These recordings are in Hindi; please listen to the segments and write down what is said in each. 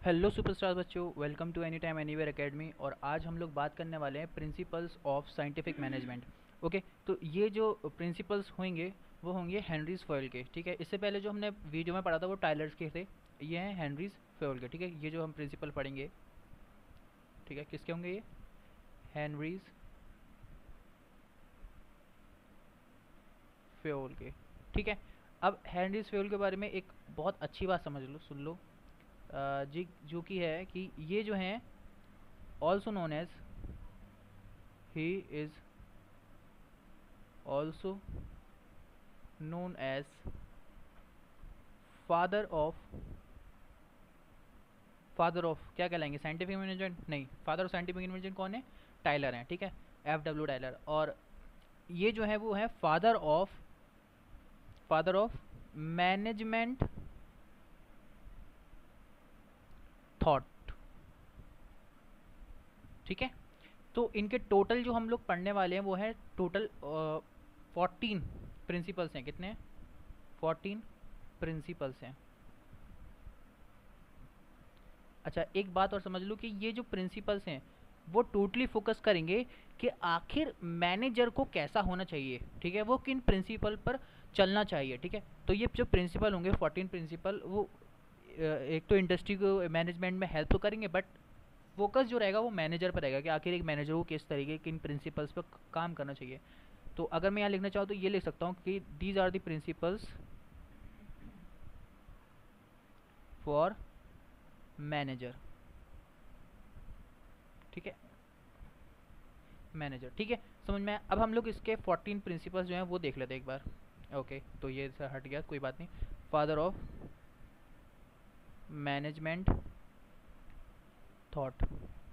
हेलो सुपरस्टार बच्चों, welcome to any time anywhere academy. और आज हम लोग बात करने वाले हैं principles of scientific management. Okay, तो ये जो प्रिंसिपल्स होंगे वो होंगे हेनरीज फॉयल के। ठीक है, इससे पहले जो हमने वीडियो में पढ़ा था वो टाइलर्स के थे, ये हैं हेनरीज फॉयल के। ठीक है, ये जो हम प्रिंसिपल पढ़ेंगे, ठीक है, किसके होंगे? ये हेनरीज फॉयल के। ठीक है, अब हेनरीज फॉयल के बारे में एक बहुत अच्छी बात समझ लो, सुन लो जी, जो कि है कि ये जो हैं also known as, he is also known as father of क्या कहलाएंगे? साइंटिफिक मैनेजमेंट नहीं, फादर ऑफ साइंटिफिक इन्वेंशन कौन है? टाइलर हैं। ठीक है, FW टाइलर। और ये जो है वो है फादर ऑफ मैनेजमेंट थॉट। ठीक है, तो इनके टोटल जो हम लोग पढ़ने वाले हैं वो है टोटल 14 प्रिंसिपल्स हैं। कितने? 14 प्रिंसिपल्स हैं। अच्छा, एक बात और समझ लो कि ये जो प्रिंसिपल्स हैं वो टोटली फोकस करेंगे कि आखिर मैनेजर को कैसा होना चाहिए। ठीक है, वो किन प्रिंसिपल पर चलना चाहिए। ठीक है, तो ये जो प्रिंसिपल होंगे 14 प्रिंसिपल, वो एक तो इंडस्ट्री को मैनेजमेंट में हेल्प तो करेंगे, बट फोकस जो रहेगा वो मैनेजर पर रहेगा कि आखिर एक मैनेजर को किस तरीके किन प्रिंसिपल्स पर काम करना चाहिए। तो अगर मैं यहाँ लिखना चाहूँ तो ये लिख सकता हूँ कि these are the principles for manager. ठीक है, मैनेजर। ठीक है, समझ में आया? अब हम लोग इसके 14 प्रिंसिपल्स जो हैं वो देख लेते हैं एक बार। ओके, तो ये हट गया, कोई बात नहीं। Father of management thought.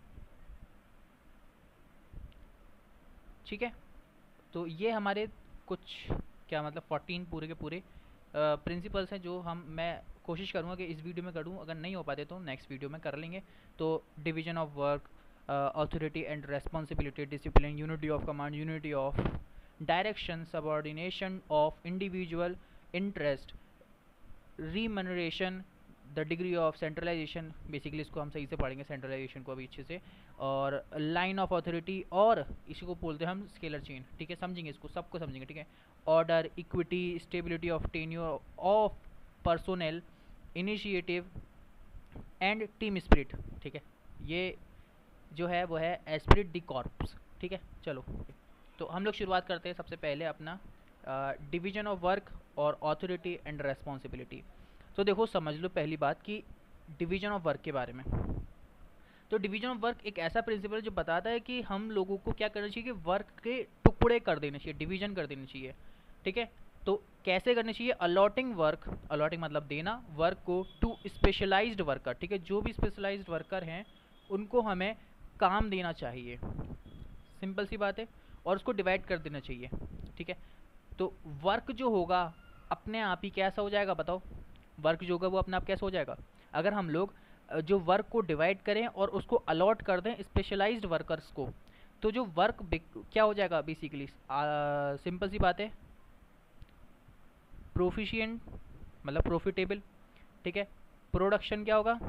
ठीक है, तो ये हमारे कुछ, क्या मतलब 14 पूरे के पूरे प्रिंसिपल्स हैं जो मैं कोशिश करूँगा कि इस वीडियो में करूँ। अगर नहीं हो पाते तो नेक्स्ट वीडियो में कर लेंगे। तो division of work, authority and responsibility, discipline, unity of command, unity of direction, subordination of individual interest, remuneration, the degree of centralisation. Basically इसको हम सही से पढ़ेंगे, सेंट्रलाइजेशन को अभी अच्छे से। और लाइन ऑफ अथॉरिटी, और इसी को बोलते हैं हम स्केलर चेन। ठीक है, समझेंगे इसको, सबको समझेंगे। ठीक है, order, equity, stability of tenure of personnel, initiative and team spirit. ठीक है, ये जो है वो है एस्पिरिट द कॉर्प्स। ठीक है, चलो, तो हम लोग शुरुआत करते हैं सबसे पहले अपना डिवीजन ऑफ वर्क और ऑथोरिटी एंड रेस्पॉन्सिबिलिटी। तो देखो, समझ लो पहली बात कि डिवीजन ऑफ वर्क के बारे में। तो डिवीजन ऑफ वर्क एक ऐसा प्रिंसिपल है जो बताता है कि हम लोगों को क्या करना चाहिए कि वर्क के टुकड़े कर देने चाहिए, डिवीजन कर देना चाहिए। ठीक है, तो कैसे करनी चाहिए? अलॉटिंग वर्क, अलॉटिंग मतलब देना वर्क को टू स्पेशलाइज्ड वर्कर। ठीक है, जो भी स्पेशलाइज्ड वर्कर हैं उनको हमें काम देना चाहिए, सिंपल सी बात है, और उसको डिवाइड कर देना चाहिए। ठीक है, तो वर्क जो होगा अपने आप ही कैसा हो जाएगा? बताओ, वर्क जो होगा वो अपने आप कैसा हो जाएगा? अगर हम लोग जो वर्क को डिवाइड करें और उसको अलॉट कर दें स्पेशलाइज्ड वर्कर्स को, तो जो वर्क क्या हो जाएगा? बेसिकली सिंपल सी बात है, प्रोफिशिएंट मतलब प्रॉफिटेबल। ठीक है, प्रोडक्शन क्या होगा?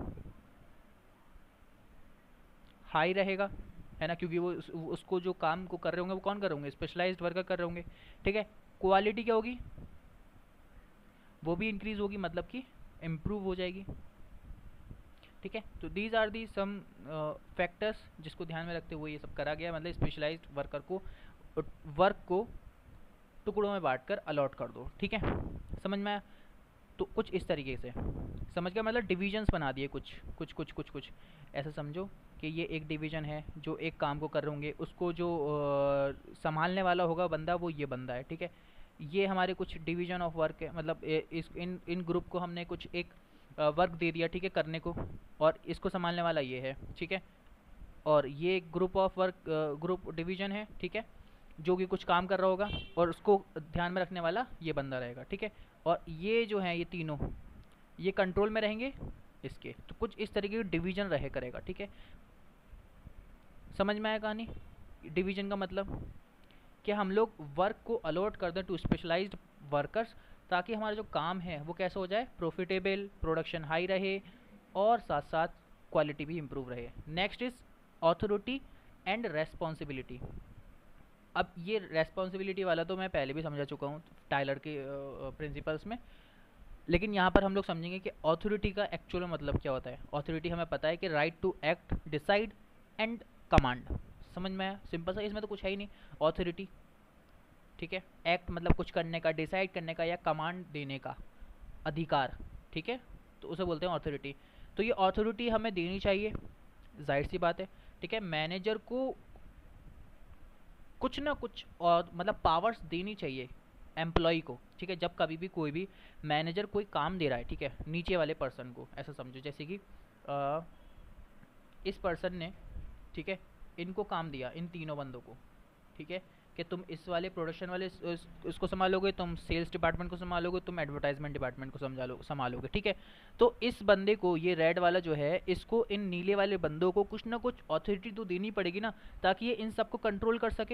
हाई रहेगा, है ना, क्योंकि वो उसको जो काम को कर रहे होंगे वो कौन कर रहे होंगे? स्पेशलाइज्ड वर्कर कर रहे होंगे। ठीक है, क्वालिटी क्या होगी? वो भी इंक्रीज होगी, मतलब कि इम्प्रूव हो जाएगी। ठीक है, तो these are the some factors जिसको ध्यान में रखते हुए ये सब करा गया। मतलब स्पेशलाइज्ड वर्कर को, वर्क को टुकड़ों में बांट कर अलॉट कर दो। ठीक है, समझ में आया? तो कुछ इस तरीके से समझ गया, मतलब डिविजन्स बना दिए कुछ कुछ कुछ कुछ कुछ ऐसा समझो कि ये एक डिवीजन है जो एक काम को कर रहे होंगे, उसको जो संभालने वाला होगा बंदा, वो ये बंदा है। ठीक है, ये हमारे कुछ डिवीजन ऑफ वर्क है, मतलब इन ग्रुप को हमने कुछ एक वर्क दे दिया, ठीक है, करने को, और इसको संभालने वाला ये है। ठीक है, और ये group of work, group division है। ठीक है, जो कि कुछ काम कर रहा होगा और उसको ध्यान में रखने वाला ये बंदा रहेगा। ठीक है, और ये जो है ये तीनों ये कंट्रोल में रहेंगे इसके। तो कुछ इस तरीके की डिवीजन रहे करेगा। ठीक है, समझ में आया कहानी? डिवीजन का मतलब कि हम लोग वर्क को अलॉट कर दें टू स्पेशलाइज्ड वर्कर्स, ताकि हमारा जो काम है वो कैसा हो जाए? प्रॉफिटेबल, प्रोडक्शन हाई रहे, और साथ साथ क्वालिटी भी इम्प्रूव रहे। Next is authority and responsibility. अब ये रेस्पॉन्सिबिलिटी वाला तो मैं पहले भी समझा चुका हूँ टाइलर के प्रिंसिपल्स में, लेकिन यहाँ पर हम लोग समझेंगे कि ऑथोरिटी का एक्चुअल मतलब क्या होता है। ऑथोरिटी हमें पता है कि right to act, decide and command. समझ में आया? सिंपल सा, इसमें तो कुछ है ही नहीं। ऑथोरिटी, ठीक है, एक्ट मतलब कुछ करने का, डिसाइड करने का या कमांड देने का अधिकार, ठीक है, तो उसे बोलते हैं ऑथोरिटी। तो ये ऑथोरिटी हमें देनी चाहिए, जाहिर सी बात है, ठीक है। मैनेजर को कुछ ना कुछ और मतलब पावर्स देनी चाहिए एम्प्लॉय को, ठीक है। जब कभी भी कोई भी मैनेजर कोई काम दे रहा है, ठीक है, नीचे वाले पर्सन को, ऐसा समझो जैसे कि इस पर्सन ने, ठीक है, इनको काम दिया, इन तीनों बंदों को, ठीक है, कि तुम इस वाले प्रोडक्शन वाले इसको संभालोगे, तुम सेल्स डिपार्टमेंट को संभालोगे, तुम एडवर्टाइजमेंट डिपार्टमेंट को संभालोगे, ठीक है। तो इस बंदे को, ये रेड वाला जो है, इसको इन नीले वाले बंदों को कुछ ना कुछ अथॉरिटी तो देनी पड़ेगी ना, ताकि ये इन सबको कंट्रोल कर सके,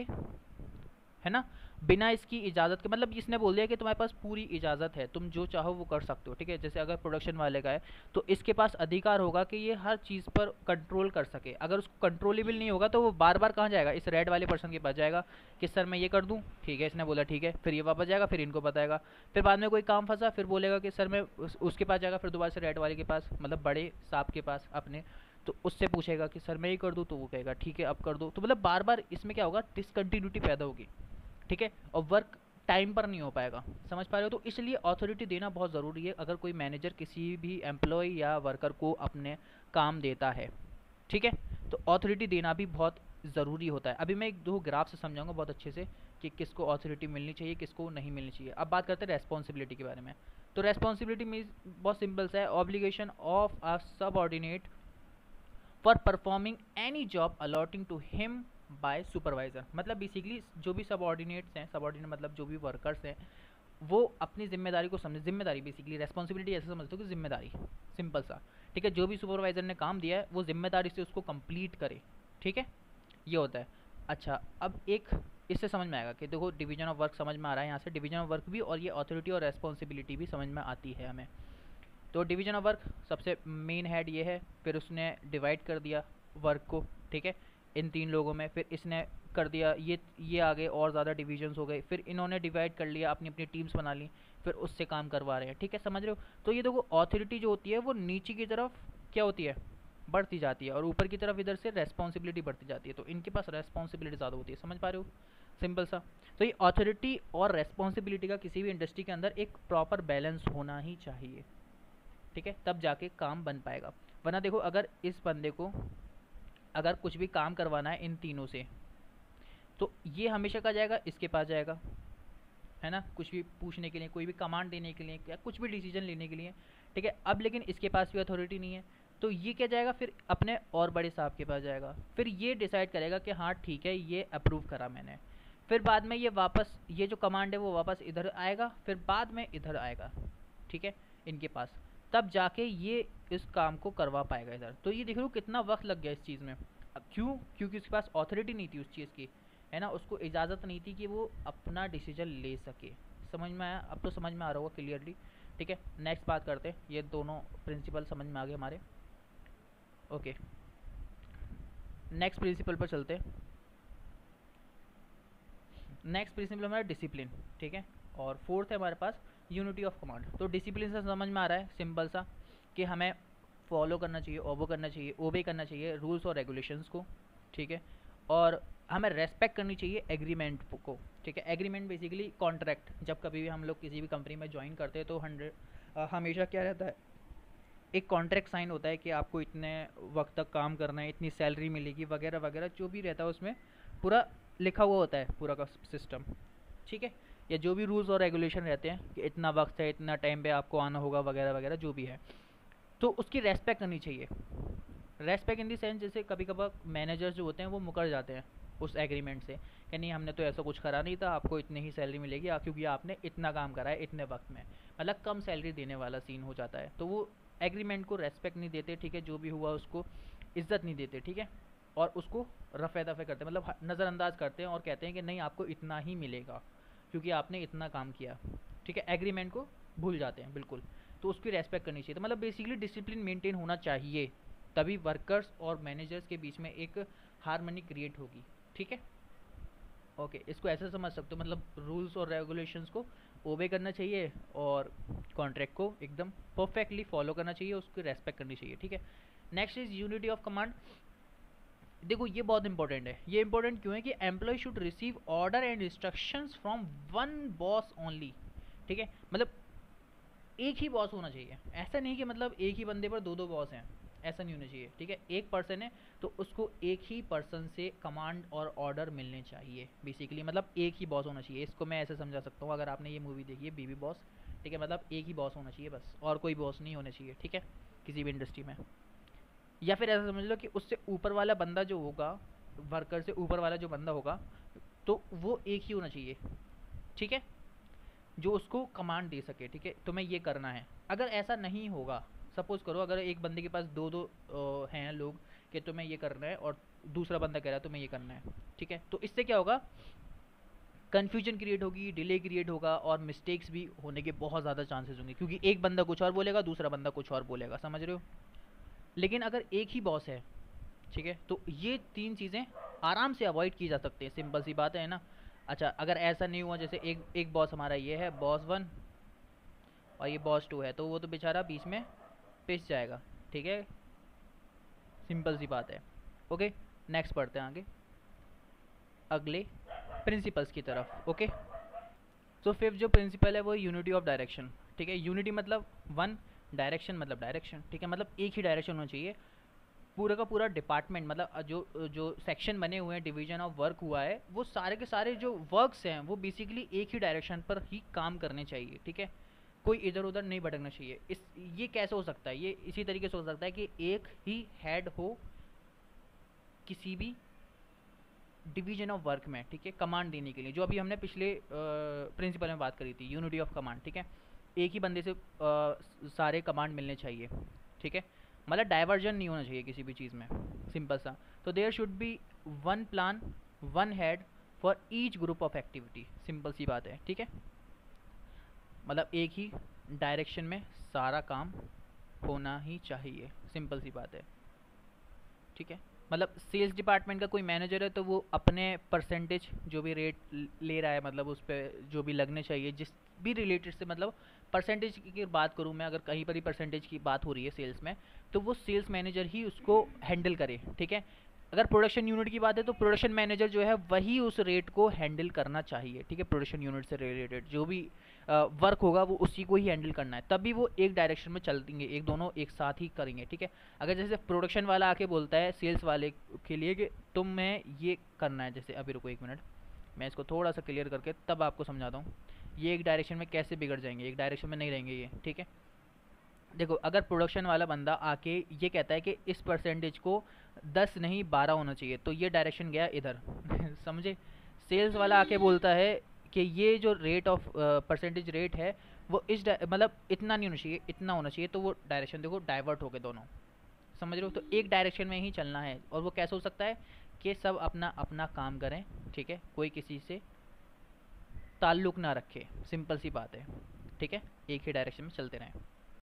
है ना। बिना इसकी इजाज़त के, मतलब इसने बोल दिया कि तुम्हारे पास पूरी इजाज़त है, तुम जो चाहो वो कर सकते हो, ठीक है। जैसे अगर प्रोडक्शन वाले का है तो इसके पास अधिकार होगा कि ये हर चीज़ पर कंट्रोल कर सके। अगर उसको कंट्रोलेबल नहीं होगा तो वो बार बार कहाँ जाएगा, इस रेड वाले पर्सन के पास जाएगा कि सर मैं ये कर दूँ, ठीक है, इसने बोला ठीक है, फिर ये वापस जाएगा, फिर इनको बताएगा, फिर बाद में कोई काम फंसा, फिर बोलेगा कि सर मैं उसके पास जाएगा, फिर दोबारा से रेड वाले के पास, मतलब बड़े साहब के पास अपने, तो उससे पूछेगा कि सर मैं ये कर दूँ, तो वो कहेगा ठीक है अब कर दो। तो मतलब बार बार इसमें क्या होगा, डिसकंटिन्यूटी पैदा होगी, ठीक है, और वर्क टाइम पर नहीं हो पाएगा। समझ पा रहे हो? तो इसलिए अथॉरिटी देना बहुत ज़रूरी है अगर कोई मैनेजर किसी भी एम्प्लॉय या वर्कर को अपने काम देता है, ठीक है। तो अथॉरिटी देना भी बहुत ज़रूरी होता है। अभी मैं एक दो ग्राफ से समझाऊंगा बहुत अच्छे से कि किसको अथॉरिटी मिलनी चाहिए, किसको नहीं मिलनी चाहिए। अब बात करते हैं रेस्पॉन्सिबिलिटी के बारे में। तो रेस्पॉन्सिबिलिटी मीन्स बहुत सिंपल सा है, obligation of a subordinate for performing any job allotting to him by supervisor. मतलब बेसिकली जो भी सबऑर्डिनेट्स हैं, सबऑर्डिनेट मतलब जो भी वर्कर्स हैं, वो अपनी जिम्मेदारी को समझे। जिम्मेदारी बेसिकली, रेस्पॉन्सिबिलिटी ऐसे समझते हो कि जिम्मेदारी, सिंपल सा, ठीक है। जो भी सुपरवाइज़र ने काम दिया है वो जिम्मेदारी से उसको कंप्लीट करे, ठीक है, ये होता है। अच्छा, अब एक इससे समझ में आएगा कि देखो डिवीजन ऑफ वर्क समझ में आ रहा है यहाँ से, डिवीजन ऑफ वर्क भी, और ये अथॉरिटी और रेस्पॉन्सिबिलिटी भी समझ में आती है हमें। तो डिवीजन ऑफ वर्क, सबसे मेन हेड ये है, फिर उसने डिवाइड कर दिया वर्क को, ठीक है, इन तीन लोगों में, फिर इसने कर दिया ये आगे और ज़्यादा डिविजन्स हो गए, फिर इन्होंने डिवाइड कर लिया, अपनी अपनी टीम्स बना ली, फिर उससे काम करवा रहे हैं, ठीक है, समझ रहे हो। तो ये देखो ऑथोरिटी जो होती है वो नीचे की तरफ क्या होती है, बढ़ती जाती है, और ऊपर की तरफ इधर से रेस्पॉन्सिबिलिटी बढ़ती जाती है, तो इनके पास रेस्पॉन्सिबिलिटी ज़्यादा होती है। समझ पा रहे हो? सिंपल सा। तो ये ऑथोरिटी और रेस्पॉन्सिबिलिटी का किसी भी इंडस्ट्री के अंदर एक प्रॉपर बैलेंस होना ही चाहिए, ठीक है, तब जाके काम बन पाएगा। वरना देखो अगर इस बंदे को अगर कुछ भी काम करवाना है इन तीनों से, तो ये हमेशा कहा जाएगा, इसके पास जाएगा, है ना, कुछ भी पूछने के लिए, कोई भी कमांड देने के लिए या कुछ भी डिसीजन लेने के लिए, ठीक है। अब लेकिन इसके पास भी अथॉरिटी नहीं है, तो ये क्या जाएगा, फिर अपने और बड़े साहब के पास जाएगा, फिर ये डिसाइड करेगा कि हाँ ठीक है ये अप्रूव करा मैंने, फिर बाद में ये वापस, ये जो कमांड है वो वापस इधर आएगा, फिर बाद में इधर आएगा, ठीक है, इनके पास, तब जाके ये इस काम को करवा पाएगा इधर। तो ये देख लो कितना वक्त लग गया इस चीज़ में। अब क्यों? क्योंकि उसके पास अथॉरिटी नहीं थी उस चीज़ की, है ना, उसको इजाज़त नहीं थी कि वो अपना डिसीजन ले सके। समझ में आया? अब तो समझ में आ रहा होगा क्लियरली, ठीक है। नेक्स्ट बात करते हैं, ये दोनों प्रिंसिपल समझ में आ गए हमारे, ओके। नेक्स्ट प्रिंसिपल पर चलते हैं। नेक्स्ट प्रिंसिपल हमारा डिसिप्लिन, ठीक है, और फोर्थ है हमारे पास यूनिटी ऑफ कमांड। तो डिसिप्लिन से समझ में आ रहा है सिंपल सा कि हमें फॉलो करना चाहिए, ओबे करना चाहिए रूल्स और रेगुलेशंस को, ठीक है, और हमें रेस्पेक्ट करनी चाहिए एग्रीमेंट को, ठीक है। एग्रीमेंट बेसिकली कॉन्ट्रैक्ट, जब कभी भी हम लोग किसी भी कंपनी में ज्वाइन करते हैं तो हमेशा क्या रहता है, एक कॉन्ट्रैक्ट साइन होता है कि आपको इतने वक्त तक काम करना है, इतनी सैलरी मिलेगी वगैरह वगैरह, जो भी रहता है उसमें पूरा लिखा हुआ होता है पूरा का सिस्टम, ठीक है, या जो भी रूल्स और रेगुलेशन रहते हैं कि इतना वक्त है, इतना टाइम पे आपको आना होगा वगैरह वगैरह जो भी है, तो उसकी रेस्पेक्ट करनी चाहिए। रेस्पेक्ट इन दी सेंस, जैसे कभी कभार मैनेजर्स जो होते हैं वो मुकर जाते हैं उस एग्रीमेंट से कि नहीं हमने तो ऐसा कुछ करा नहीं था, आपको इतनी ही सैलरी मिलेगी क्योंकि आपने इतना काम करा है इतने वक्त में, मतलब कम सैलरी देने वाला सीन हो जाता है, तो वो एग्रीमेंट को रेस्पेक्ट नहीं देते, ठीक है, जो भी हुआ उसको इज्जत नहीं देते, ठीक है, और उसको रफ़े दफ़े करते हैं, मतलब नज़रअंदाज करते हैं और कहते हैं कि नहीं आपको इतना ही मिलेगा क्योंकि आपने इतना काम किया, ठीक है, एग्रीमेंट को भूल जाते हैं बिल्कुल। तो उसकी रेस्पेक्ट करनी चाहिए। तो मतलब बेसिकली डिसिप्लिन मेंटेन होना चाहिए, तभी वर्कर्स और मैनेजर्स के बीच में एक हार्मनी क्रिएट होगी। ठीक है, ओके, इसको ऐसे समझ सकते हो, मतलब रूल्स और रेगुलेशंस को ओबे करना चाहिए और कॉन्ट्रैक्ट को एकदम परफेक्टली फॉलो करना चाहिए, उसकी रेस्पेक्ट करनी चाहिए। ठीक है, next is unity of command. देखो ये बहुत इंपॉर्टेंट है। ये इंपॉर्टेंट क्यों है कि employ should receive order and instructions from one boss only. ठीक है, मतलब एक ही बॉस होना चाहिए, ऐसा नहीं कि मतलब एक ही बंदे पर दो दो बॉस हैं, ऐसा नहीं होना चाहिए। ठीक है, एक पर्सन है तो उसको एक ही पर्सन से कमांड और ऑर्डर मिलने चाहिए बेसिकली, मतलब एक ही बॉस होना चाहिए। इसको मैं ऐसे समझा सकता हूँ, अगर आपने ये मूवी देखी है बीबी बॉस, ठीक है, मतलब एक ही बॉस होना चाहिए बस, और कोई बॉस नहीं होना चाहिए। ठीक है, किसी भी इंडस्ट्री में। या फिर ऐसा समझ लो कि उससे ऊपर वाला बंदा जो होगा, वर्कर से ऊपर वाला जो बंदा होगा, तो वो एक ही होना चाहिए। ठीक है, जो उसको कमांड दे सके। ठीक है, तुम्हें ये करना है। अगर ऐसा नहीं होगा, सपोज करो अगर एक बंदे के पास दो दो हैं लोग कि तुम्हें ये करना है और दूसरा बंदा कह रहा है तुम्हें ये करना है, ठीक है, तो इससे क्या होगा, कन्फ्यूजन क्रिएट होगी, डिले क्रिएट होगा और मिस्टेक्स भी होने के बहुत ज़्यादा चांसेस होंगे, क्योंकि एक बंदा कुछ और बोलेगा, दूसरा बंदा कुछ और बोलेगा, समझ रहे हो। लेकिन अगर एक ही बॉस है, ठीक है, तो ये तीन चीज़ें आराम से अवॉइड की जा सकती है, सिंपल सी बात है ना। अच्छा, अगर ऐसा नहीं हुआ, जैसे एक एक बॉस हमारा ये है बॉस 1 और ये बॉस 2 है, तो वो तो बेचारा बीच में पिस जाएगा। ठीक है, सिंपल सी बात है। ओके, नेक्स्ट पढ़ते हैं आगे अगले प्रिंसिपल्स की तरफ। ओके, तो फिफ्थ जो प्रिंसिपल है वो यूनिटी ऑफ डायरेक्शन। ठीक है, यूनिटी मतलब वन, डायरेक्शन मतलब डायरेक्शन। ठीक है, मतलब एक ही डायरेक्शन होना चाहिए। पूरा का पूरा डिपार्टमेंट, मतलब जो जो सेक्शन बने हुए हैं, डिवीजन ऑफ वर्क हुआ है, वो सारे के सारे जो वर्क्स हैं वो बेसिकली एक ही डायरेक्शन पर ही काम करने चाहिए। ठीक है, कोई इधर उधर नहीं भटकना चाहिए। ये कैसे हो सकता है, ये इसी तरीके से हो सकता है कि एक ही हेड हो किसी भी डिवीजन ऑफ वर्क में, ठीक है, कमांड देने के लिए, जो अभी हमने पिछले प्रिंसिपल में बात करी थी, यूनिटी ऑफ कमांड। ठीक है, एक ही बंदे से सारे कमांड मिलने चाहिए। ठीक है, मतलब डाइवर्जन नहीं होना चाहिए किसी भी चीज़ में, सिंपल सा। तो there should be one plan, one head for each group of activity, simple सी बात है। ठीक है, मतलब एक ही डायरेक्शन में सारा काम होना ही चाहिए, सिंपल सी बात है। ठीक है, मतलब सेल्स डिपार्टमेंट का कोई मैनेजर है तो वो अपने परसेंटेज जो भी रेट ले रहा है, मतलब उस पर जो भी लगने चाहिए, जिस भी रिलेटेड से, मतलब परसेंटेज की बात करूँ मैं, अगर कहीं पर ही परसेंटेज की बात हो रही है सेल्स में, तो वो सेल्स मैनेजर ही उसको हैंडल करे। ठीक है, अगर प्रोडक्शन यूनिट की बात है तो प्रोडक्शन मैनेजर जो है वही उस रेट को हैंडल करना चाहिए। ठीक है, प्रोडक्शन यूनिट से रिलेटेड जो भी वर्क होगा वो उसी को ही हैंडल करना है, तभी वो एक डायरेक्शन में चलेंगे, एक दोनों एक साथ ही करेंगे। ठीक है, अगर जैसे प्रोडक्शन वाला आके बोलता है सेल्स वाले के लिए कि तुम्हें ये करना है, जैसे अभी रुको एक मिनट, मैं इसको थोड़ा सा क्लियर करके तब आपको समझाता हूँ ये एक डायरेक्शन में कैसे बिगड़ जाएंगे, एक डायरेक्शन में नहीं रहेंगे ये। ठीक है, देखो अगर प्रोडक्शन वाला बंदा आके ये कहता है कि इस परसेंटेज को 10 नहीं 12 होना चाहिए, तो ये डायरेक्शन गया इधर समझे। सेल्स वाला आके बोलता है कि ये जो रेट ऑफ परसेंटेज रेट है वो इस मतलब इतना नहीं होना चाहिए, इतना होना चाहिए, तो वो डायरेक्शन देखो डाइवर्ट हो गए दोनों, समझ रहे हो। तो एक डायरेक्शन में ही चलना है, और वो कैसे हो सकता है कि सब अपना अपना काम करें। ठीक है, कोई किसी से ताल्लुक़ ना रखे, सिंपल सी बात है। ठीक है, एक ही डायरेक्शन में चलते रहें।